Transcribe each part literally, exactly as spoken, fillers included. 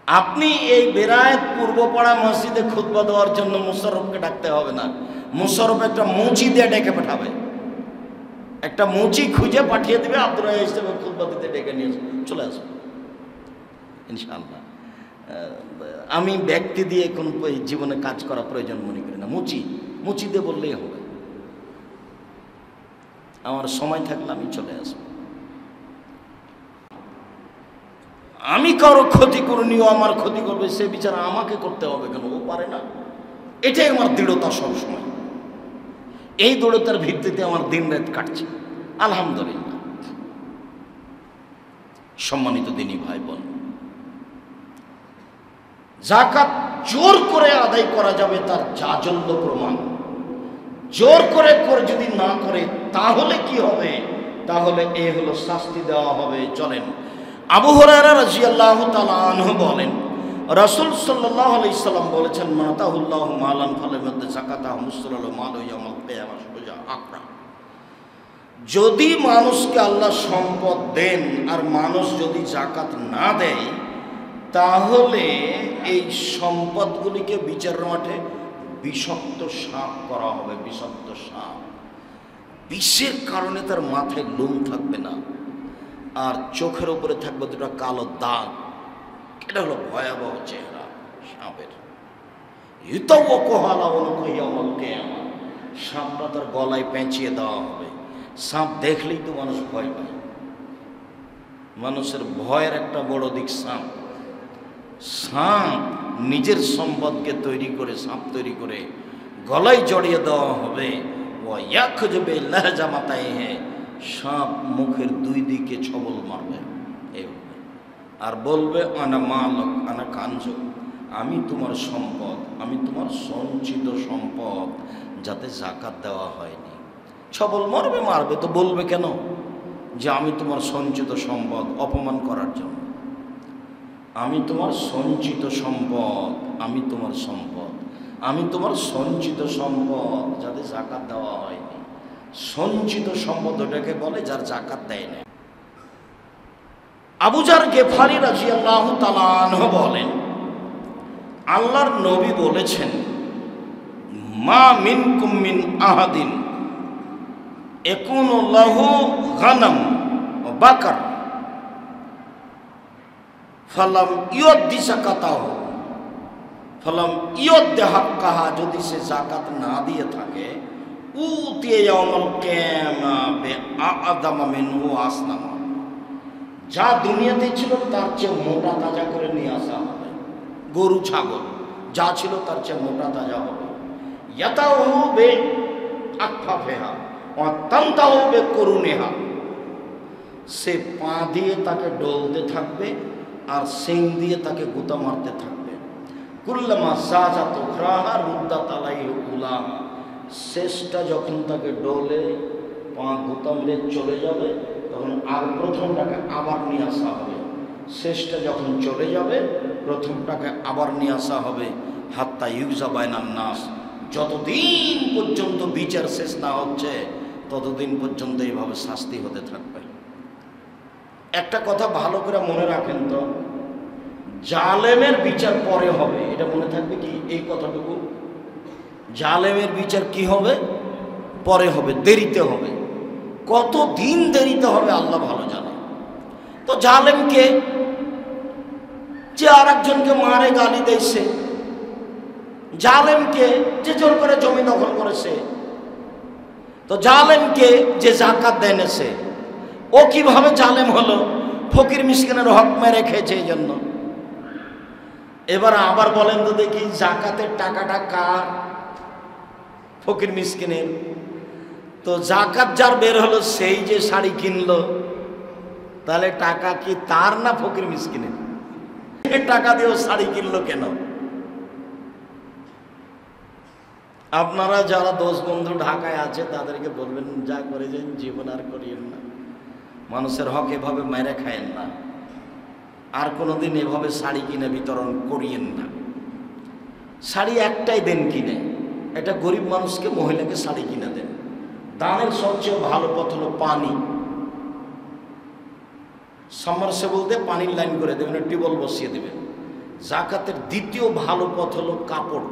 আপনি এই বেরায়েত পূর্বপাড়া মসজিদে খুতবা দেওয়ার জন্য মুশাররফকে ডাকতে হবে না। মুশাররফ একটা মুচি দিয়ে ডেকে পাঠাবে, একটা মুচি খুঁজে পাঠিয়ে দেবে, আব্দুর রাজ্জাক হিসেবে খুতবা দিতে ডেকে নিয়ে চলে আসবে ইনশাআল্লাহ। আমি ব্যক্তি দিয়ে কোন জীবনে কাজ করা প্রয়োজন মনে করি না, মুচি মুচি দিয়ে বললেই হবে। আমার সময় থাকলে আমি চলে আসবো। আমি কারো ক্ষতি করিনি, ও আমার ক্ষতি করবে সে বিচার আমাকে করতে হবে কেন? ও পারে না। এটাই আমার দৃঢ়তা সবসময়। এই দৃঢ়তার ভিত্তিতে আমার দিন রাত কাটছে আলহামদুলিল্লাহ। সম্মানিত দিনী ভাই বোন, যাকাত জোর করে আদায় করা যাবে তার জাজল্য প্রমাণ। জোর করে করে যদি না করে তাহলে কি হবে? তাহলে এ হলো শাস্তি দেওয়া হবে। চলেন, আবু হুরায়রা রাদিয়াল্লাহু তাআলা আনহু বলেন, রাসূল সাল্লাল্লাহু আলাইহি সাল্লাম বলেছেন, মাতাহুল্লাহু মালান ফালামাদ যাকাতাহু মুসলাল মাল ইয়াউমাল কিয়ামাহ সুজা আকরা। যদি মানুষকে আল্লাহ সম্পদ দেন আর মানুষ যদি যাকাত না দেয়, তাহলে এই সম্পদগুলিকে বিচারের মাঠে বিষাক্ত সাপ করা হবে। বিষাক্ত সাপ, বিষের কারণে তার মাথায় লোম থাকবে না, আর চোখের উপরে থাকবে দুটো কালো দাগ। এটা হলো ভয়াবহ চেহারা সাপের। সাপটা তার গলায় পেঁচিয়ে দেওয়া হবে। সাপ দেখলেই তো মানুষ ভয় পায়। মানুষের ভয়ের একটা বড় দিক সাপ। সাপ নিজের সম্পদকে তৈরি করে, সাপ তৈরি করে গলায় জড়িয়ে দেওয়া হবে। ও এক যাবে লহজা মাতায় হে, সাপ মুখের দুই দিকে ছবল মারবে এইভাবে, আর বলবে আনা মালক আনা কাঞ্জ, আমি তোমার সম্পদ, আমি তোমার সঞ্চিত সম্পদ, যাতে যাকাত দেওয়া হয়নি। ছবল মারবে, মারবে তো বলবে কেন? যে আমি তোমার সঞ্চিত সম্পদ, অপমান করার জন্য। আমি তোমার সঞ্চিত সম্পদ, আমি তোমার সম্পদ, আমি তোমার সঞ্চিত সম্পদ, যাতে যাকাত দেওয়া হয়নি। সঞ্চিত সম্পদ ওটাকে বলে যার যাকাত দেয় না। আবু যার গেফারি রাদিয়াল্লাহু তাআলা আনহু বলেন, আল্লাহর নবী বলেছেন, মা মিনকুম মিন আহাদিন ইয়াকুনু লাহু গানাম ওয়া বাকার ফালাম ইউদ্দি যাকাতাহু ফালাম ইউদ্দি হাক্কাহা, যদি সে যাকাত না দিয়ে থাকে, উতিয়া ইয়াউমাল কিয়ামা বিআদামা মিনহু আসনামা, যা দুনিয়াতে ছিল তার চেয়ে মোটা তাজা করে নিয়ে আসা হবে। গরু ছাগল যা ছিল তার চেয়ে মোটা তাজা হবে। ইয়াতাহু বে আকফাফিহা ওয়া তানতাহু বে কুরুনিহা, সে পা দিয়ে তাকে ডলতে থাকবে আর সিং দিয়ে তাকে গুতা মারতে থাকবে। কুল্লামা সাজাত উখরাহা রুদ্দাত আলাইহি উলাহা, শেষটা যখন তাকে ডলে পা গুতা মেরে চলে যাবে, তখন আর প্রথমটাকে আবার নিয়ে আসা হবে। শেষটা যখন চলে যাবে, প্রথমটাকে আবার নিয়ে আসা হবে। হাত্তা ইউজা বাইনান নাস, যতদিন পর্যন্ত বিচার শেষ না হচ্ছে ততদিন পর্যন্ত এইভাবে শাস্তি হতে থাকবে। একটা কথা ভালো করে মনে রাখেন তো, জালেমের বিচার পরে হবে, এটা মনে থাকবে কি এই কথাটুকু? জালেমের বিচার কি হবে? পরে হবে, দেরিতে হবে। কত দিন দেরিতে হবে আল্লাহ ভালো জানে। তো জালেমকে যে আর একজনকে মারে গালি দিয়েছে, জালেমকে যে জোর করে জমি দখল করেছে, তো জালেমকে যে যাকাত দেনেছে, ও কিভাবে জালেম হলো? ফকির মিসকিনের হক মেরে খেয়েছে এই জন্য। এবার আবার বলেন তো দেখি, যাকাতের টাকাটা কার? ফকির মিসকিনের। তো যাকাত যার বের হলো সেই যে শাড়ি কিনলো, তাহলে টাকা কি তার না ফকির মিসকিনের? টাকা দিয়েও শাড়ি কিনলো কেন? আপনারা যারা দোষ বন্ধু ঢাকায় আছে তাদেরকে বলবেন, যা করে যান জীবন আর করিয়েন না, মানুষের হক এভাবে মেরে খায়েন না, আর কোনোদিন এভাবে শাড়ি কিনে বিতরণ করিয়েন না। শাড়ি একটাই দেন কিনে, এটা গরিব মানুষকে, মহিলাকে শাড়ি কিনে দেন। দানের সবচেয়ে ভালো পথ হলো পানি। সাবমার্সিবল দিয়ে পানির লাইন করে দেবেন, টিউবওয়েল বসিয়ে দেবেন, জাকাতের দ্বিতীয় ভালো পথ হলো কাপড়,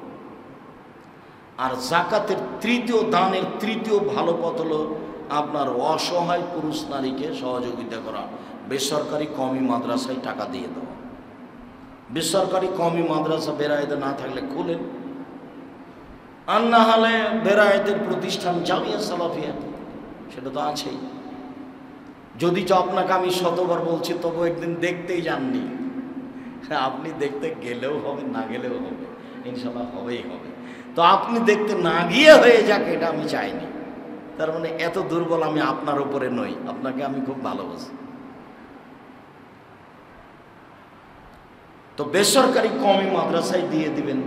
আর জাকাতের তৃতীয় দানের তৃতীয় ভালো পথ হলো আপনার অসহায় পুরুষ নারীকে সহযোগিতা করা, বেসরকারি কওমি মাদ্রাসায় টাকা দিয়ে দেওয়া। বেসরকারি কওমি মাদ্রাসা বেরায়েতে না থাকলে খুলেন, আর না হলে বেরায়েতের প্রতিষ্ঠান জামিয়া সালাফিয়া, সেটা তো আছেই। যদি তো আপনাকে আমি শতবার বলছি, তবু একদিন দেখতেই যাননি, আপনি দেখতে গেলেও হবে, না গেলেও হবে, ইনশাল্লাহ হবেই হবে। তো আপনি দেখতে না গিয়ে হয়ে যাক, এটা আমি চাইনি। তার মানে এত দুর্বল আমি আপনার উপরে নই, আপনাকে আমি খুব ভালোবাসি। তো বেসরকারি কওমি মাদ্রাসায় দিয়ে দিবেন।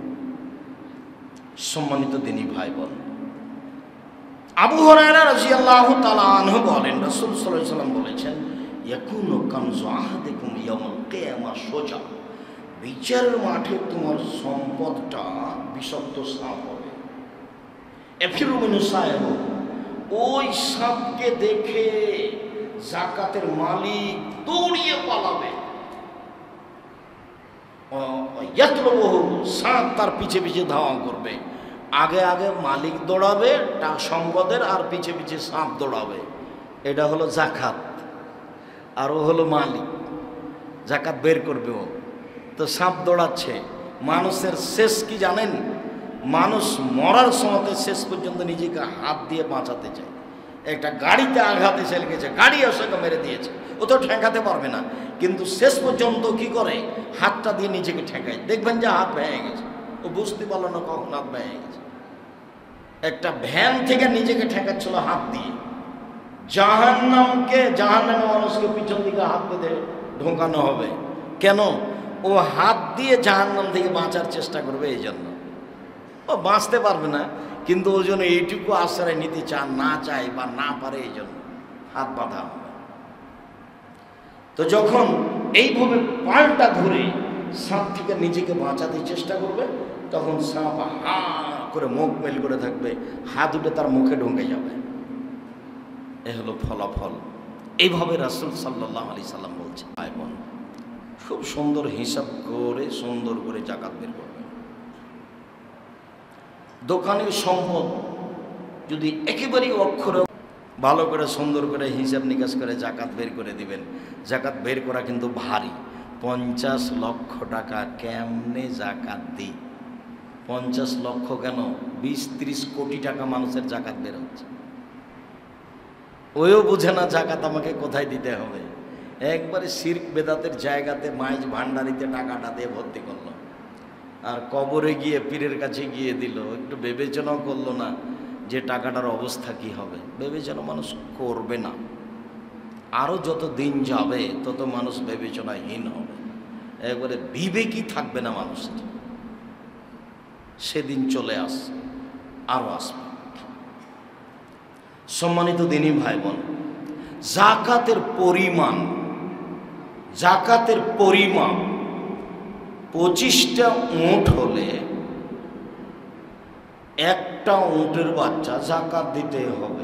সম্মানিত দিনী ভাই বোন, আবু হুরায়রা রাদিয়াল্লাহু তাআলা আনহু বলেন, রাসূল সাল্লাল্লাহু আলাইহি ওয়াসাল্লাম বলেছেন, ইয়াকুনু কানজু আহাদিকুম ইয়াউমাল কিয়ামা সোজা, বিচারের মাঠে তোমার সম্পদটা বিষাক্ত সাপ হবে। এফিরু মিনু সাহেব, ওই সাপকে দেখে জাকাতের মালিক দৌড়িয়ে পালাবে। সাপ তার পিছে পিছে ধাওয়া করবে। আগে আগে মালিক দৌড়াবে সম্পদের, আর পিছে পিছে সাপ দৌড়াবে। এটা হলো জাকাত, আর ও হলো মালিক, জাকাত বের করবে ও। তো সাপ দৌড়াচ্ছে। মানুষের শেষ কি জানেন? মানুষ মরার সময়তে শেষ পর্যন্ত নিজেকে হাত দিয়ে বাঁচাতে চায়। একটা গাড়িতে আঘাত এসে লেগেছে, গাড়ি এসে মেরে দিয়েছে, ও তো ঠেকাতে পারবে না, কিন্তু শেষ পর্যন্ত কি করে? হাতটা দিয়ে নিজেকে ঠেকায়। দেখবেন যে হাত ভেঙে গেছে, ও বুঝতে পারলো না কখন হাত ভেঙে গেছে। একটা ভ্যান থেকে নিজেকে ঠেকাচ্ছিল হাত দিয়ে। জাহান্নামকে, জাহান্নামে মানুষকে পিছন দিকে হাত বেঁধে ঢোকানো হবে। কেন? ও হাত দিয়ে জাহান্নাম থেকে বাঁচার চেষ্টা করবে, এই জন্য। ও বাঁচতে পারবে না, কিন্তু ওই জন্য এইটুকু আশ্রয় নিতে চান না চায় বা না পারে, এই জন্য হাত বাঁধা হবে। তো যখন এইভাবে পাল্টা ঘুরে সাপ থেকে নিজেকে বাঁচাতে চেষ্টা করবে, তখন সাপ হা করে মুখ মেল করে থাকবে, হাত উঠে তার মুখে ঢুকে যাবে। এ হলো ফলাফল। এইভাবে রাসূল সাল্লাল্লাহু আলাইহি সাল্লাম বলছে, ভাই বোন, খুব সুন্দর হিসাব করে সুন্দর করে জাকাত বের করবে। দোকানের সম্পদ যদি একেবারেই অক্ষরে ভালো করে সুন্দর করে হিসাব নিকাশ করে জাকাত বের করে দিবেন। জাকাত বের করা কিন্তু ভারী। পঞ্চাশ লক্ষ টাকা কেমনে জাকাত দিই? পঞ্চাশ লক্ষ কেন, বিশ ত্রিশ কোটি টাকা মানুষের জাকাত বের হচ্ছে। ওইও বুঝে না জাকাত আমাকে কোথায় দিতে হবে। একবারে শিরক বেদাতের জায়গাতে মাইজ ভান্ডারিতে টাকাটা দিয়ে ভর্তি করলো, আর কবরে গিয়ে পীরের কাছে গিয়ে দিল। একটু বিবেচনাও করলো না যে টাকাটার অবস্থা কি হবে। বিবেচনা মানুষ করবে না। আরও যত দিন যাবে তত মানুষ বিবেচনাহীন হবে, একবারে বিবেকই থাকবে না মানুষের। সেদিন চলে আসছে, আরও আসবে। সম্মানিত দিনী ভাই বোন, জাকাতের পরিমাণ, জাকাতের পরিমাণ পঁচিশটা উট হলে একটা উটের বাচ্চা জাকাত দিতে হবে।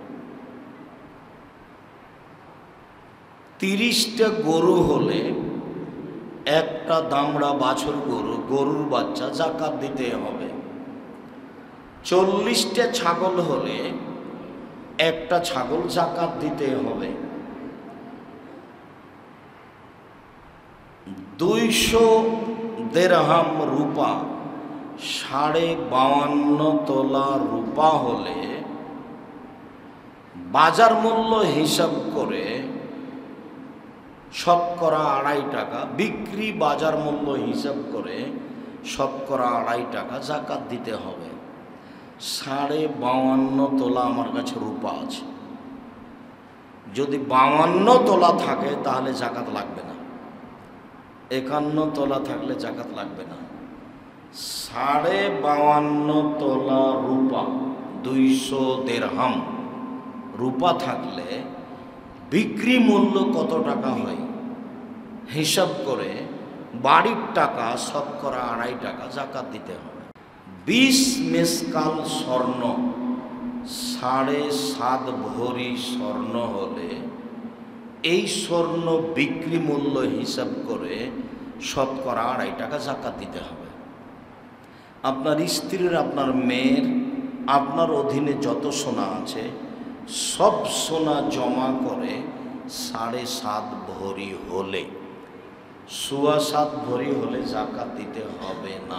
তিরিশটা গরু হলে একটা দামড়া বাছুর গরু, গরুর বাচ্চা জাকাত দিতে হবে। চল্লিশটা ছাগল হলে একটা ছাগল জাকাত দিতে হবে। দুইশো দেড়হাম রূপা, সাড়ে বাউান্ন তোলা রূপা হলে বাজার মূল্য হিসাব করে শতকরা আড়াই টাকা, বিক্রি বাজার মূল্য হিসাব করে শতকরা আড়াই টাকা জাকাত দিতে হবে। সাড়ে বাউান্ন তোলা আমার কাছে রূপা আছে। যদি বাউান্ন তোলা থাকে তাহলে জাকাত লাগবে না, একান্ন তোলা থাকলে জাকাত লাগবে না। সাড়ে বাউান্ন তোলা রূপা, দুইশো দেড়হাম রূপা থাকলে বিক্রি মূল্য কত টাকা হয় হিসাব করে বাড়ির টাকা শতকরা আড়াই টাকা জাকাত দিতে হবে। বিশ মেসকাল স্বর্ণ, সাড়ে সাত ভরি স্বর্ণ হলে এই স্বর্ণ বিক্রি মূল্য হিসাব করে শতকরা আড়াই টাকা জাকাত দিতে হবে। আপনার স্ত্রীর, আপনার মেয়ের, আপনার অধীনে যত সোনা আছে সব সোনা জমা করে সাড়ে সাত ভরি হলে, সোয়া সাত ভরি হলে জাকাত দিতে হবে না।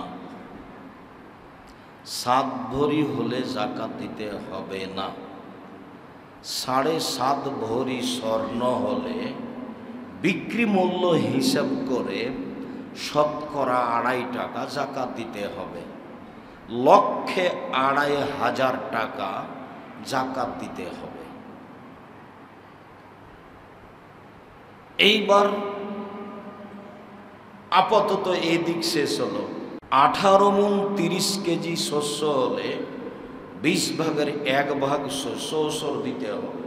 সাত ভরি হলে জাকাত দিতে হবে না। সাড়ে সাত ভরি স্বর্ণ হলে বিক্রি মূল্য হিসাব করে শতকরা আড়াই টাকা জাকাত দিতে হবে। লক্ষে আড়াই হাজার টাকা জাকাত দিতে হবে। এইবার আপাতত এই দিক শেষ হলো। আঠারো মণ তিরিশ কেজি শস্য হলে বিশ ভাগের এক ভাগ শস্য ওসর দিতে হবে।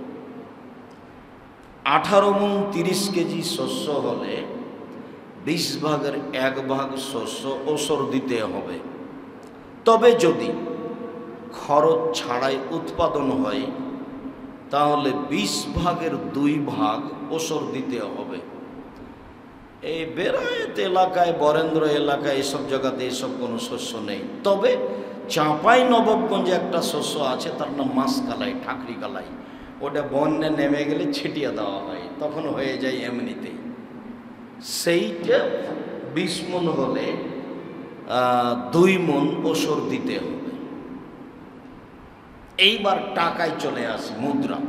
আঠারো মণ তিরিশ কেজি শস্য হলে বিশ ভাগের এক ভাগ শস্য ওসর দিতে হবে। তবে যদি খরচ ছাড়াই উৎপাদন হয় তাহলে বিশ ভাগের দুই ভাগ ওসর দিতে হবে। এই বেরায়েত এলাকায়, বরেন্দ্র এলাকায়, এসব জায়গাতে এসব কোনো শস্য নেই। তবে চাঁপাই নবাবগঞ্জে একটা শস্য আছে, তার নাম মাসকালাই, ঠাকরি কালাই। ওটা বন্যা নেমে গেলে ছিটিয়ে দেওয়া হয়, তখন হয়ে যায় এমনিতেই। সেইটা বিশ মণ হলে দুই মণ ওসর দিতে হবে। এইবার টাকায় চলে আসে, মুদ্রা।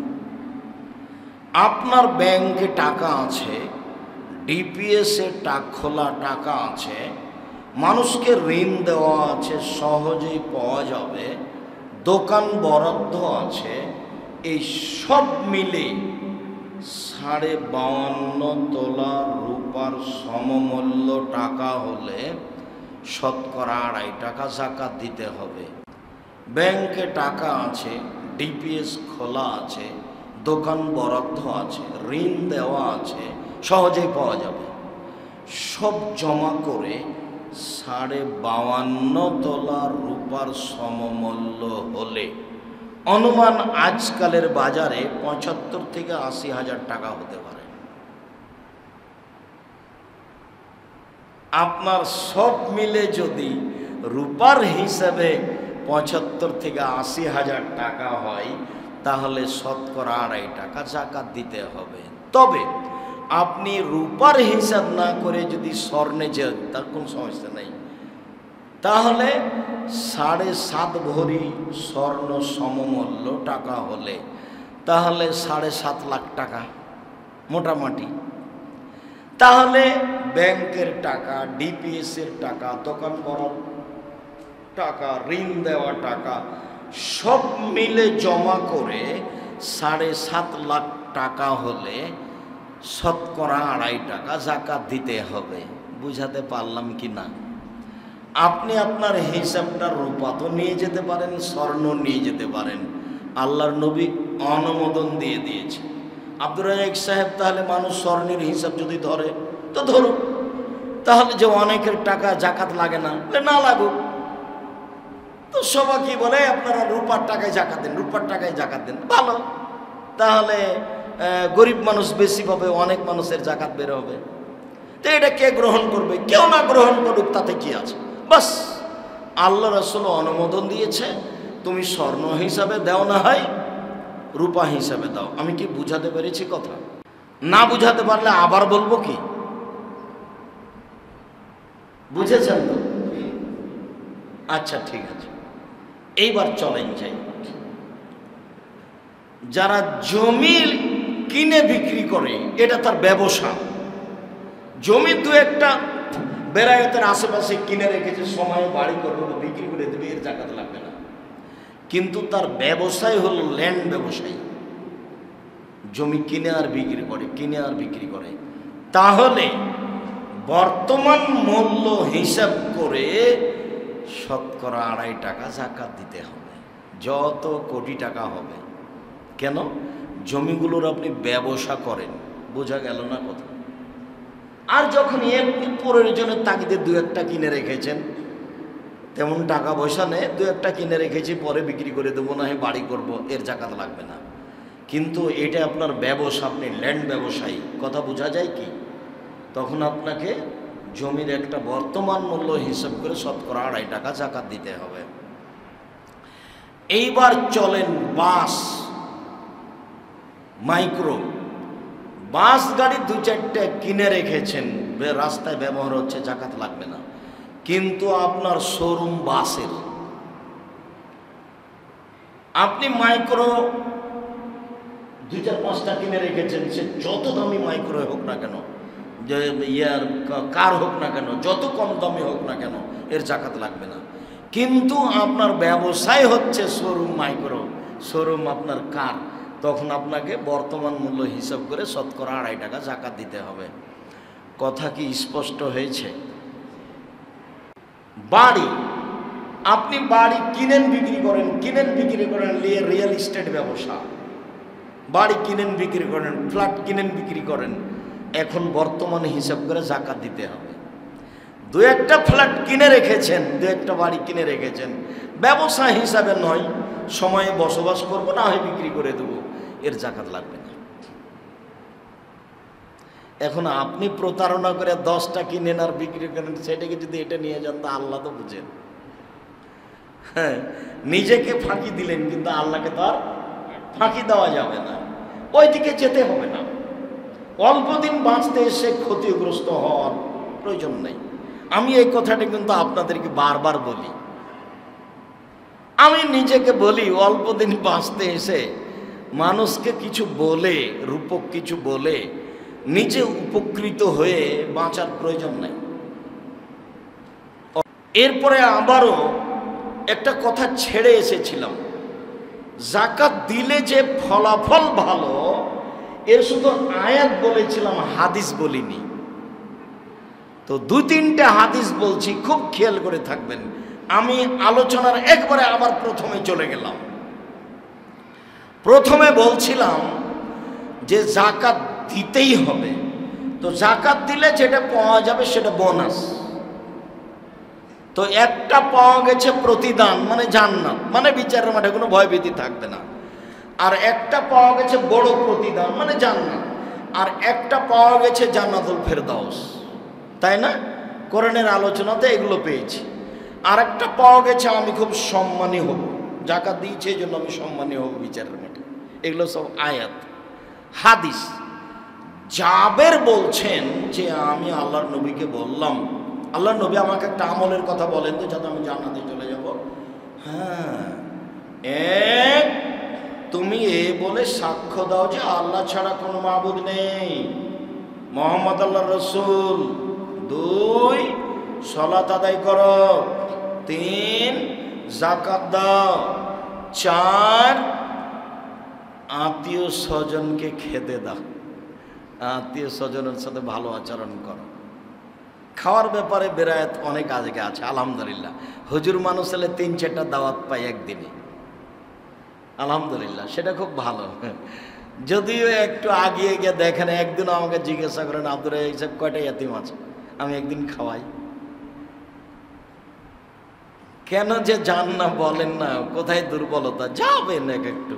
আপনার ব্যাংকে টাকা আছে, ডিপিএসে টাকা খোলা টাকা আছে, মানুষকে ঋণ দেওয়া আছে, সহজেই পাওয়া যাবে, দোকান বরাদ্দ আছে, এই সব মিলে সাড়ে বাউান্ন তোলা রূপার সমমূল্য টাকা হলে শতকরা আড়াই টাকা জাকাত দিতে হবে। ব্যাংকে টাকা আছে, ডিপিএস খোলা আছে, দোকান বরাদ্দ আছে, ঋণ দেওয়া আছে, সহজেই পাওয়া যাবে, সব জমা করে সাড়ে বাউান্ন তোলা রূপার সমমূল্য হলে অনুমান আজকালের বাজারে পঁচাত্তর থেকে আশি হাজার টাকা হতে পারে। আপনার সব মিলে যদি রূপার হিসাবে পঁচাত্তর থেকে আশি হাজার টাকা হয় তাহলে শতকরা আড়াই টাকা জাকাত দিতে হবে। তবে আপনি রূপার হিসাব না করে যদি স্বর্ণে যান তার কোনো সমস্যা নেই। তাহলে সাড়ে সাত ভরি স্বর্ণ সমমূল্য টাকা হলে তাহলে সাড়ে সাত লাখ টাকা মোটামুটি। তাহলে ব্যাংকের টাকা, ডিপিএসের টাকা, দোকান বরাদ্দ টাকা, ঋণ দেওয়া টাকা সব মিলে জমা করে সাড়ে সাত লাখ টাকা হলে শতকরা আড়াই টাকা জাকাত দিতে হবে। বুঝাতে পারলাম কি না? আপনি আপনার হিসাবটা রূপা তো নিয়ে যেতে পারেন, স্বর্ণ নিয়ে যেতে পারেন, আল্লাহর নবী অনুমোদন দিয়ে দিয়েছে। আব্দুর রাজ্জাক সাহেব তাহলে মানুষ স্বর্ণের হিসাব যদি ধরে তো ধরুক, তাহলে যে অনেকের টাকা জাকাত লাগে না, না লাগুক। তো সবাই কি বলে আপনারা রূপার টাকায় জাকাত দেন, রূপার টাকায় জাকাত দেন, ভালো। তাহলে গরিব মানুষ বেশি পাবে, অনেক মানুষের জাকাত বের হবে। তো এটা কে গ্রহণ করবে? কেউ না গ্রহণ করুক, তাতে কি আছে? বাস আল্লাহ রাসূল অনুমোদন দিয়েছে, তুমি স্বর্ণ হিসাবে দাও না হয় রূপা হিসাবে দাও। আমি কি বুঝাতে পেরেছি কথা? না বুঝাতে পারলে আবার বলবো কি? বুঝেছেন তো? আচ্ছা ঠিক আছে, এইবার চলেন যাই। যারা জমি কিনে বিক্রি করে এটা তার ব্যবসা। জমি দু একটা বেরায়েতের আশেপাশে কিনে রেখেছে, সময় বাড়ি করবে, বিক্রি করে দেবে, এর জাকাত লাগবে না। কিন্তু তার ব্যবসায় হলো ল্যান্ড ব্যবসায়ী, জমি কিনে আর বিক্রি করে, কিনে আর বিক্রি করে। তাহলে বর্তমান মূল্য হিসাব করে শতকরা আড়াই টাকা জাকাত দিতে হবে, যত কোটি টাকা হবে। কেন? জমিগুলোর আপনি ব্যবসা করেন, বোঝা গেল না কথা? আর যখন এমনি প্রয়োজনের তাগিদে দু একটা কিনে রেখেছেন, তেমন টাকা পয়সা নেই, দু একটা কিনে রেখেছি, পরে বিক্রি করে দেবো, না হয় বাড়ি করবো, এর জাকাত লাগবে না। কিন্তু এটা আপনার ব্যবসা, আপনি ল্যান্ড ব্যবসায়ী, কথা বোঝা যায় কি? তখন আপনাকে জমির একটা বর্তমান মূল্য হিসাব করে শতকরা আড়াই টাকা জাকাত দিতে হবে। এইবার চলেন বাস, মাইক্রো বাস গাড়ি দু চারটে কিনে রেখেছেন, রাস্তায় ব্যবহার হচ্ছে, জাকাত লাগবে না। কিন্তু আপনার শোরুম বাসের, আপনি মাইক্রো দু চার পাঁচটা কিনে রেখেছেন, সে যত দামি মাইক্রো হোক না কেন, যে ইয়ার কার হোক না কেন, যত কম দামি হোক না কেন, এর জাকাত লাগবে না। কিন্তু আপনার ব্যবসায় হচ্ছে শোরুম মাইক্রো, শোরুম আপনার কার, তখন আপনাকে বর্তমান মূল্য হিসাব করে শতকরা আড়াই টাকা জাকাত দিতে হবে। কথা কি স্পষ্ট হয়েছে? বাড়ি, আপনি বাড়ি কিনেন বিক্রি করেন, কিনেন বিক্রি করেন, রিয়েল এস্টেট ব্যবসা, বাড়ি কিনেন বিক্রি করেন, ফ্ল্যাট কিনেন বিক্রি করেন, এখন বর্তমান হিসাব করে জাকাত দিতে হবে। দু একটা ফ্ল্যাট কিনে রেখেছেন, দু একটা বাড়ি কিনে রেখেছেন, ব্যবসা হিসাবে নয়, সময়ে বসবাস করব, না হয় বিক্রি করে দেবো, এর জাকাত লাগবে না। এখন আপনি প্রতারণা করে দশটা কিনেন আর বিক্রি করেন, সেটাকে যদি এটা নিয়ে যান তা আল্লাহ তো বুঝেন। হ্যাঁ, নিজেকে ফাঁকি দিলেন, কিন্তু আল্লাহকে তো আর ফাঁকি দেওয়া যাবে না, ওই দিকে যেতে হবে না। অল্প দিন বাঁচতে এসে ক্ষতিগ্রস্ত হওয়ার প্রয়োজন নেই। আমি এই কথাটা কিন্তু আপনাদেরকে বারবার বলি, আমি নিজেকে বলি, অল্প দিন বাঁচতে এসে মানুষকে কিছু বলে, রূপক কিছু বলে নিজে উপকৃত হয়ে বাঁচার প্রয়োজন নাই। এরপরে আবারও একটা কথা ছেড়ে এসেছিলাম, জাকাত দিলে যে ফলাফল ভালো, এর শুধু আয়াত বলেছিলাম, হাদিস বলিনি। তো দু তিনটা হাদিস বলছি, খুব খেয়াল করে থাকবেন। আমি আলোচনার একবারে আবার প্রথমে চলে গেলাম। প্রথমে বলছিলাম যে জাকাত দিতেই হবে। তো জাকাত দিলে যেটা পাওয়া যাবে সেটা বোনাস। তো একটা পাওয়া গেছে প্রতিদান, মানে জান্নাত, মানে বিচারের মাঠে কোনো ভয়ভীতি থাকবে না। আর একটা পাওয়া গেছে বড় প্রতিদান, মানে জান্নাত। আর একটা পাওয়া গেছে জান্নাতুল ফেরদাউস, তাই না? কোরআনের আলোচনাতে এগুলো পেয়েছি। আর একটা পাওয়া গেছে আমি খুব সম্মানী হব, জাকাত দিয়েছে এই জন্য আমি সম্মানী হব বিচারের মাঠে। এগুলো সব আয়াত, হাদিস। জাবের বলছেন যে আমি আল্লাহর নবীকে বললাম, আল্লাহর নবী আমাকে একটা আমলের কথা বলেন তো, যাতে আমি জান্নাতে চলে যাব। হ্যাঁ, এক, তুমি এ বলে সাক্ষ্য দাও যে আল্লাহ ছাড়া কোনো মাবুদ নেই, মোহাম্মদ আল্লাহ রসুল। দুই, সালাত আদায় করো। তিন, যাকাত দাও। চার, আত্মীয় স্বজনকে খেতে দাও, আত্মীয় স্বজনের সাথে ভালো আচরণ করো। খাওয়ার ব্যাপারে বেরায়াত অনেক আজকে আছে, আলহামদুলিল্লাহ। হুজুর মানুষ হলে তিন চারটা দাওয়াত পাই একদিনে, আলহামদুলিল্লাহ, সেটা খুব ভালো। যদিও একটু আগিয়ে গিয়ে দেখেন, একদিন আমাকে জিজ্ঞাসা করেন, আব্দুর হিসাব কয়টা ইয়াতিম আছে, আমি একদিন খাওয়াই। কেন যে যান না বলেন না, কোথায় দুর্বলতা, যাবেন এক একটু।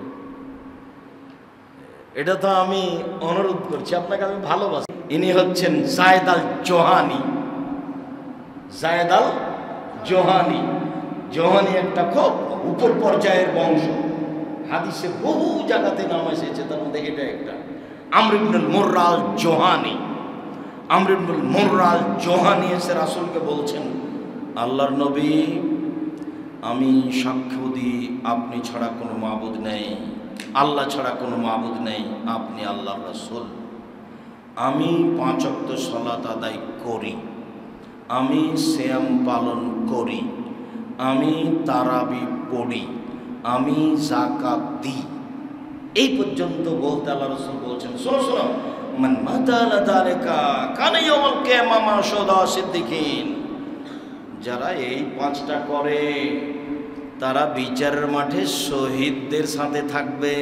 এটা তো আমি অনুরোধ করছি আপনাকে, আমি ভালোবাসি। ইনি হচ্ছেন Zayed Al Johani, Zayed Al Johani. Johani একটা খুব উপর পর্যায়ের বংশ, হাদিসে বহু জায়গাতে নাম এসেছে, তার মধ্যে এটা একটা। আমর ইবনুল মুররা আল জোহানি, আমর ইবনুল মুররা আল জোহানি এসে রাসূলকে বলছেন, আল্লাহর নবী, আমি সাক্ষ্য দিই আপনি ছাড়া কোনো মাবুদ নেই, আল্লাহ ছাড়া কোনো মাবুদ নেই, আপনি আল্লাহর রাসূল। আমি পাঁচ ওয়াক্ত সালাত আদায় করি, আমি সিয়াম পালন করি, আমি তারাবি পড়ি, আমি যাকাত দিই। এই পর্যন্ত বলতে আল্লাহ রাসূল বলছেন, শোনো শোনো, মান মাতালা যালিকা কানা ইয়াউমুল কিয়ামা মা শুহাদা সিদ্দিকিন। যারা এই পাঁচটা করে তারা বিচারের মাঠে শহীদদের সাথে থাকবে,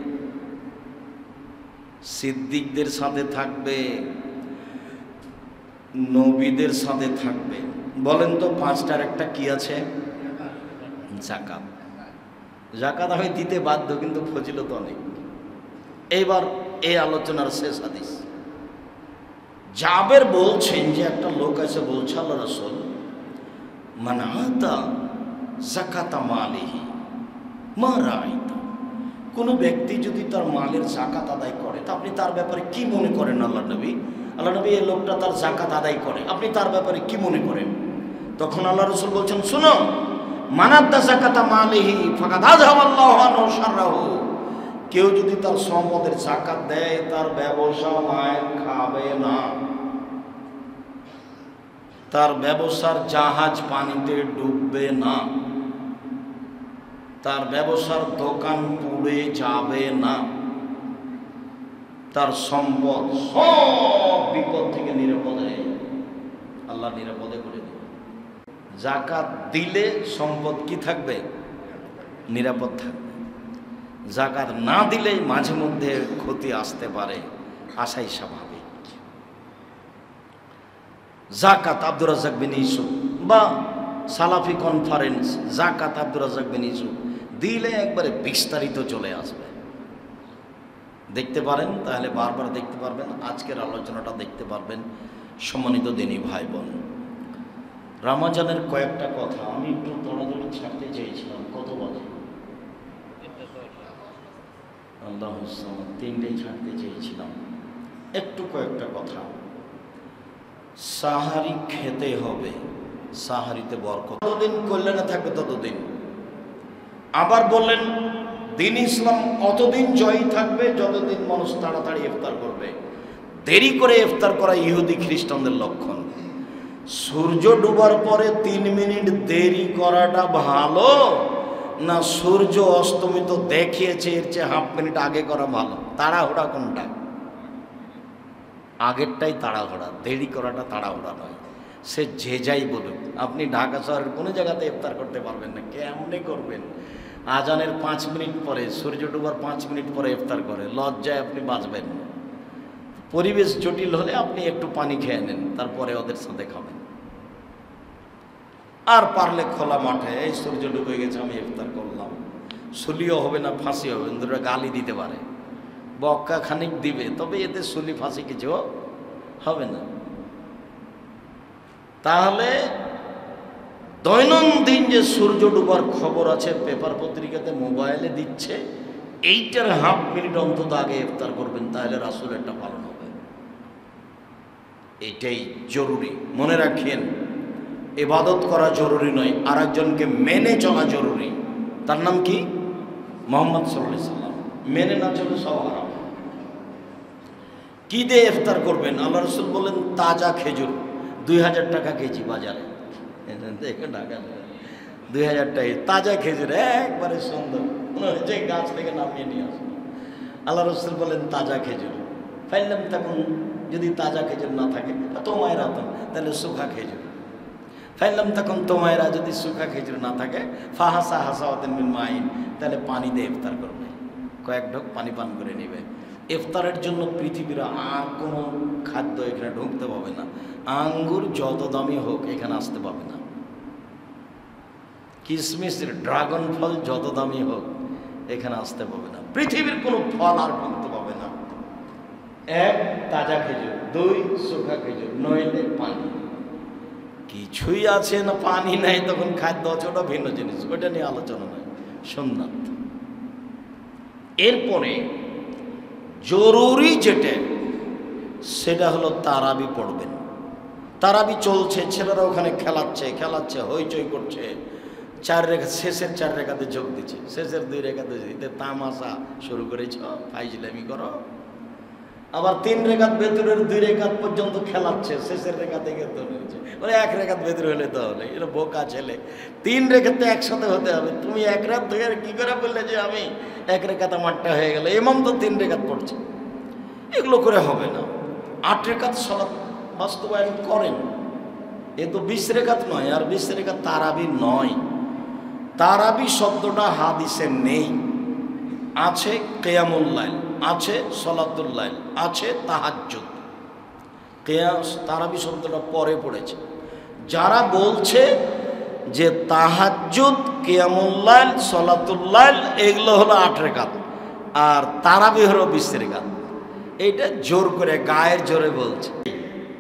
সিদ্দিকদের সাথে থাকবে, নবীদের সাথে থাকবে। বলেন তো পাঁচটার একটা কি আছে? যাকাত। যাকাত আমি দিতে বাধ্য, কিন্তু ফজিলত অনেক। এইবার এই আলোচনার শেষ হাদিস, জাবের বলছেন যে একটা লোক এসে বলছে, আল্লাহ রাসূল, মান আতা যাকাতা মালিহি মা রাআইতা, কোনো ব্যক্তি যদি তার মালের যাকাত আদায় করে তা আপনি তার ব্যাপারে কি মনে করেন আল্লাহ নবী? আল্লাহ নবী, এই লোকটা তার যাকাত আদায় করে, আপনি তার ব্যাপারে কি মনে করেন? তখন আল্লাহ রাসূল বলছেন, শুনো, মান আতা যাকাতা মালিহি ফাকাদ আযহাবাল্লাহু আনহু শাররাহু, কেউ যদি তার সম্পদের যাকাত দেয় তার ব্যবসা মায়ের খাবে না, তার ব্যবসার জাহাজ পানিতে ডুববে না, তার ব্যবসার দোকান পুড়ে যাবে না, তার সম্পদ সব বিপদ থেকে নিরাপদে আল্লাহ নিরাপদে করে দেবে। যাকাত দিলে সম্পদ কি থাকবে? নিরাপদ থাকবে। যাকাত না দিলেই মাঝে মধ্যে ক্ষতি আসতে পারে, আসাই স্বাভাবিক। যাকাত আব্দুর রাজ্জাক বিন ইউসুফ বা সালাফি কনফারেন্স যাকাত আব্দুর রাজ্জাক বিন ইউসুফ দিলে একবারে বিস্তারিত চলে আসবে। দেখতে পারেন, তাহলে বারবার দেখতে পারবেন, আজকের আলোচনাটা দেখতে পারবেন। সম্মানিত দিনী ভাই বোন, রমজানের কয়েকটা কথা আমি একটু দৌড়াদৌড়ি ছাড়তে চেয়েছিলাম। কত বাজে? আল্লাহ তিনটেই ছাড়তে চেয়েছিলাম। একটু কয়েকটা কথা। সাহারি খেতে হবে, সাহারিতে বরকত, যতদিন কল্যাণে থাকবে ততদিন। আবার বললেন দিন ইসলাম অতদিন জয়ী থাকবে যতদিন মানুষ তাড়াতাড়ি ইফতার করবে। দেরি করে ইফতার করা ইহুদি খ্রিস্টানদের লক্ষণ। সূর্য ডুবার পরে তিন মিনিট দেরি করাটা ভালো না সূর্য অস্তমিত দেখিয়েছে এর চেয়ে হাফ মিনিট আগে করা ভালো? তাড়াহুড়া কোনটা? আগেরটাই তাড়াহুড়া, দেরি করাটা তাড়াহুড়া নয়। সে যে যাই বলুক, আপনি ঢাকা শহরের কোনো জায়গাতে ইফতার করতে পারবেন না। কেমনে করবেন? আজানের পাঁচ মিনিট পরে, সূর্য ডুবার পাঁচ মিনিট পরে ইফতার করে, লজ্জায় আপনি বাঁচবেন। পরিবেশ জটিল হলে আপনি একটু পানি খেয়ে নেন, তারপরে ওদের সাথে খাবেন। আর পারলে খোলা মাঠে, এই সূর্য ডুবে গেছে আমি ইফতার করলাম, সুলিও হবে না ফাঁসি হবে, দুটো গালি দিতে পারে, বক্কা খানিক দিবে, তবে এতে সুলি ফাঁসি কিছু হবে না। তাহলে দৈনন্দিন যে সূর্য ডুবার খবর আছে পেপার পত্রিকাতে, মোবাইলে দিচ্ছে, এইটার হাফ মিনিট অন্তত আগে ইফতার করবেন, তাহলে রাসূলেরটা পালন হবে। এটাই জরুরি, মনে রাখেন। ইবাদত করা জরুরি নয়, আর একজনকে মেনে চলা জরুরি। তার নাম কি? মুহাম্মদ সাল্লাল্লাহু আলাইহি সাল্লাম। মেনে না চলে সব হারাম। কি দিয়ে ইফতার করবেন? আল্লাহ রাসূল বলেন তাজা খেজুর, দুই হাজার টাকা কেজি বাজারে, দুই হাজার টাকা তাজা খেজুর, একবারে সুন্দর, মনে হচ্ছে গাছ থেকে নামিয়ে নিয়ে আসবে। আল্লাহ রাসূল বলেন তাজা খেজুর। ফাইলাম তখন যদি তাজা খেজুর না থাকে তোমায় রাতন, তাহলে শুকা খেজুর। ফাইলাম তখন তোমায়রা, যদি শুকা খেজুর না থাকে ফাহাসা হাসাওয়াতিন মিন মাইন, তাহলে পানি দিয়ে ইফতার করবে, কয়েক ঢোক পানি পান করে নেবে। ইফতারের জন্য পৃথিবীর আর কোনো খাদ্য এখানে ঢুকতে পাবে না। আঙ্গুর যত দামি হোক এখানে আসতে পাবে না। কিশমিশ, ড্রাগন ফল যত দামি হোক এখানে আসতে পাবে না। পৃথিবীর কোনো ফল আর ঢুকতে পাবে না। এক, তাজা খেজুর। দুই, শুকা খেজুর, নইলে পানি। কিছুই আছে না, পানি নাই, তখন খাদ্য আছে, ওটা ভিন্ন জিনিস, ওটা নিয়ে আলোচনা নয়, সুন্নাত। এরপরে জরুরি যেটা, সেটা হলো তারাবি পড়বেন। তারাবি চলছে, ছেলেরা ওখানে খেলাচ্ছে খেলাচ্ছে হইচই করছে, চার রেখা, শেষের চার রেখাতে যোগ দিচ্ছে, শেষের দুই রেখাতে দিতে তামাশা শুরু করেছ, ফাইজলামি করো। আবার তিন রেখাত ভেতরের দুই রেখাত পর্যন্ত খেলাচ্ছে, শেষের রেখা থেকে ধরেছে, মানে এক রেখাত ভেতরে হলে তো হলে, এটা বোকা ছেলে। তিন রেখাতে একসাথে হতে হবে। তুমি এক রাত ধরে কি করে বললে যে আমি এক রেখাতে মাঠটা হয়ে গেল? ইমাম তো তিন রেখাত পড়ছে। এগুলো করে হবে না। আট রেখাত সালাত বাস্তবায়ন করেন, এ তো বিশ রেখাত নয়, আর বিশ রেখাত তারাবি নয়। তারাবি শব্দটা হাদিসে নেই। আছে কিয়ামুল লাইল, আছে সলাতুল লাইল, আছে তাহাজ্জুদ। কিয়াস তারাবি শব্দটা পরে পড়েছে। যারা বলছে যে তাহাজ্জুদ, কিয়ামুল লাইল, সলাতুল লাইল এগুলো হলো আট রেখাত, আর তারাবি হলো বিশ রেখাত, এইটা জোর করে গায়ের জোরে বলছে।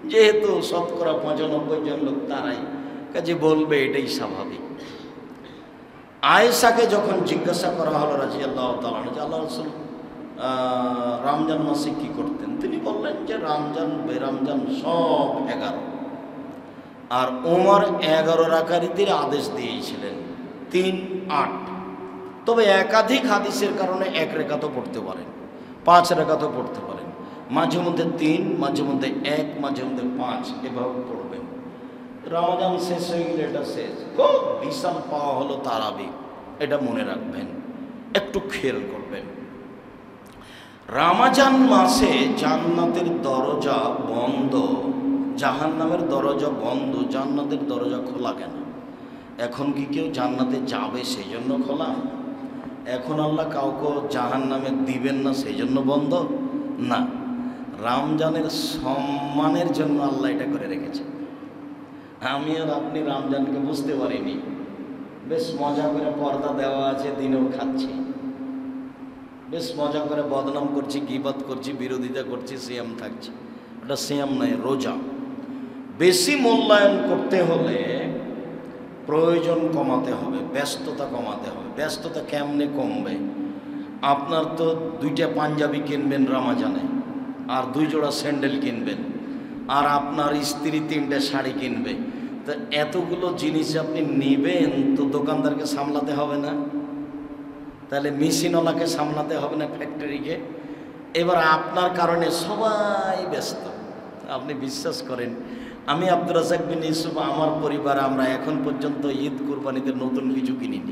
যেহেতু শতকরা পঁচানব্বই জন লোক তারাই কাজে বলবে, এটাই স্বাভাবিক। আয়েশাকে যখন জিজ্ঞাসা করা হলো রাদিয়াল্লাহু তাআলা যে আল্লাহ রাসূল রমজান মাসে কি করতেন, তিনি বললেন যে রমজান বেরমজান সব এগারো, আর ওমর এগারো রাকাতের আদেশ দিয়েছিলেন, তিন আট। তবে একাধিক হাদিসের কারণে এক রেখাতও পড়তে পারেন, পাঁচ রেখাতও পড়তে পারেন, মাঝে মধ্যে তিন, মাঝে মধ্যে এক, মাঝে মধ্যে পাঁচ, এভাবে পড়বেন। রমজান শেষ হয়ে গেলে এটা শেষ, খুব বিশাল পাওয়া হলো তারাবি, এটা মনে রাখবেন, একটু খেয়াল করবেন। রমজান মাসে জান্নাতের দরজা বন্ধ, জাহান্নামের দরজা বন্ধ, জান্নাতের দরজা খোলা কেন? এখন কি কেউ জান্নাতে যাবে সেই জন্য খোলা? এখন আল্লাহ কাউকে জাহান্নামে দিবেন না সেই জন্য বন্ধ না, রমজানের সম্মানের জন্য আল্লাহ এটা করে রেখেছে। আমি আর আপনি রমজানকে বুঝতে পারিনি, বেশ মজা করে পর্দা দেওয়া আছে, দিনেও খাচ্ছি, বেশ মজা করে বদনাম করছি, গীবত করছি, বিরোধিতা করছি, সিয়াম থাকছি। ওটা সিয়াম নয়, রোজা। বেশি মূল্যায়ন করতে হলে প্রয়োজন কমাতে হবে, ব্যস্ততা কমাতে হবে। ব্যস্ততা কেমনে কমবে? আপনার তো দুইটা পাঞ্জাবি কিনবেন রমজানে, আর দুই জোড়া স্যান্ডেল কিনবেন, আর আপনার স্ত্রী তিনটা শাড়ি কিনবে, তো এতগুলো জিনিস আপনি নেবেন তো দোকানদারকে সামলাতে হবে না? তাহলে মেশিনওয়ালাকে সামলাতে হবে না, ফ্যাক্টরিকে? এবার আপনার কারণে সবাই ব্যস্ত। আপনি বিশ্বাস করেন, আমি আব্দুর রাজ্জাক বিন ইউসুফ, আমার পরিবার, আমরা এখন পর্যন্ত ঈদ কুরবানিতে নতুন কিছু কিনিনি।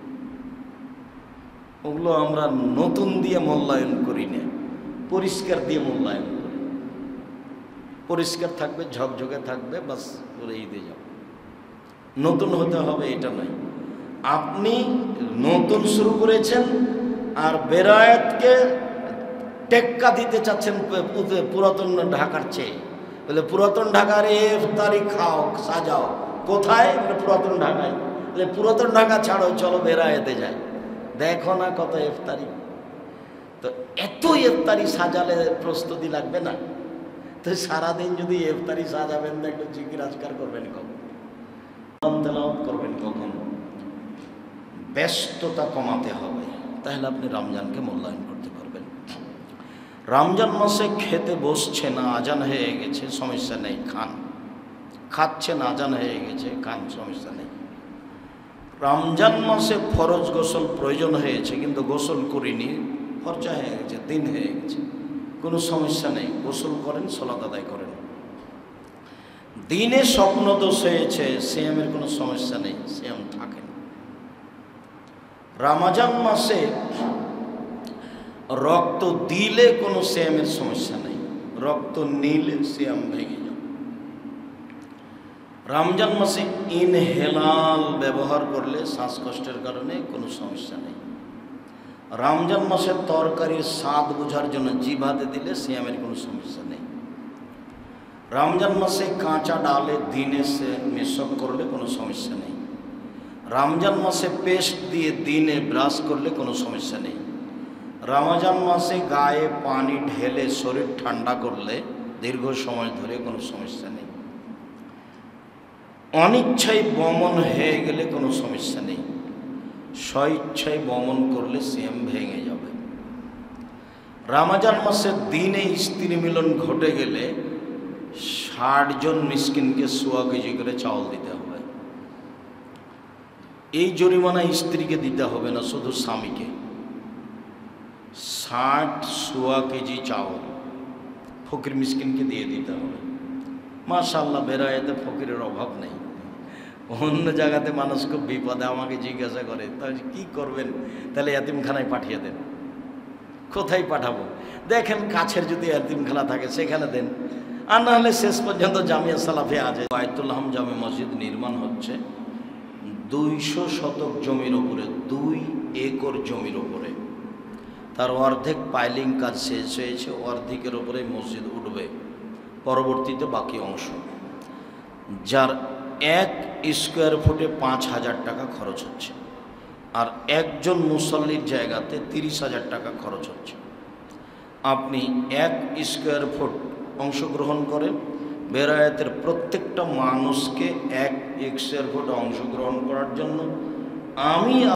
ওগুলো আমরা নতুন দিয়ে মূল্যায়ন করি না, পরিষ্কার দিয়ে মূল্যায়ন করি। পরিষ্কার থাকবে, ঝকঝকে থাকবে, বাস করে ঈদে যাও। নতুন হতে হবে এটা নয়। আপনি নতুন শুরু করেছেন আর বেরায়াতকে টেক্কা দিতে চাচ্ছেন পুরাতন ঢাকার চেয়ে। বলে পুরাতন ঢাকার ইফতারি খাও, সাজাও। কোথায়? বলে পুরাতন ঢাকায়। বলে পুরাতন ঢাকা ছাড়ো, চলো বেরায়াতে যাই, দেখো না কত ইফতারি। তো এত ইফতারি সাজালে প্রস্তুতি লাগবে না? তো সারাদিন যদি ইফতারি সাজাবেন না, একটু জিকির আজকার করবেন কখন, তেলাওয়াত করবেন কখন? ব্যস্ততা কমাতে হবে, তাহলে আপনি রমজানকে মূল্যায়ন করতে পারবেন। রমজান মাসে খেতে বসছে না, আজান হয়ে গেছে, সমস্যা নেই, খান। খাচ্ছেন, আজান হয়ে গেছে, খান, সমস্যা নেই। রমজান মাসে ফরজ গোসল প্রয়োজন হয়েছে, কিন্তু গোসল করিনি, খরচা হয়ে গেছে, দিন হয়ে গেছে, কোনো সমস্যা নেই, গোসল করেন, সালাত আদায় করেন। দিনে স্বপ্ন দোষ হয়েছে, সিয়ামের কোনো সমস্যা নেই, সিয়াম থাকেন। রমজান মাসে রক্ত দিলে কোনো সিয়ামের সমস্যা নেই, রক্ত নিলে সিয়াম ভেঙে যাবে। রমজান মাসে ইনহেলাল ব্যবহার করলে শ্বাসকষ্টের কারণে কোনো সমস্যা নেই। রমজান মাসে তরকারির স্বাদ বোঝার জন্য জিভাতে দিলে সিয়ামের কোনো সমস্যা নেই। রমজান মাসে কাঁচা ডালে দিনে সে মেশক করলে কোনো সমস্যা নেই। রমজান মাসে পেস্ট দিয়ে দিনে ব্রাশ করলে কোনো সমস্যা নেই। রমজান মাসে গায়ে পানি ঢেলে শরীর ঠান্ডা করলে দীর্ঘ সময় ধরে কোনো সমস্যা নেই। অনিচ্ছায় বমন হয়ে গেলে কোনো সমস্যা নেই। স্বইচ্ছায় বমন করলে সিয়াম ভেঙে যাবে। রমজান মাসে দিনে স্ত্রী মিলন ঘটে গেলে ষাট জন মিসকিনকে সোয়া কেজি করে চাউল দিতে হবে। এই জরিমানা স্ত্রীকে দিতে হবে না, শুধু স্বামীকে। ষাট সোয়া কেজি চাউল ফকির মিসকিনকে দিয়ে দিতে হবে। মাশাআল্লাহ, বেরায়েতে ফকিরের অভাব নেই। অন্য জায়গাতে মানুষ খুব বিপদে আমাকে জিজ্ঞাসা করে, তাহলে কি করবেন? তাহলে এতিমখানায় পাঠিয়ে দেন। কোথায় পাঠাবো? দেখেন কাছের যদি এতিমখানা থাকে সেখানে দেন, আর না হলে শেষ পর্যন্ত জামিয়া সালাফে আছে। বায়তুল হাম জামে মসজিদ নির্মাণ হচ্ছে দুইশো শতক জমির ওপরে, দুই একর জমির ওপরে। তার অর্ধেক পাইলিং কাজ শেষ হয়েছে, অর্ধেকের ওপরে মসজিদ উঠবে, পরবর্তীতে বাকি অংশ, যার এক স্কোয়ার ফুটে পাঁচ হাজার টাকা খরচ হচ্ছে, আর একজন মুসল্লির জায়গাতে তিরিশ হাজার টাকা খরচ হচ্ছে। আপনি এক স্কোয়ার ফুট অংশগ্রহণ করেন, বেলায়েতের প্রত্যেকটা মানুষকে এক এক্সের ভোটে অংশগ্রহণ করার জন্য আমি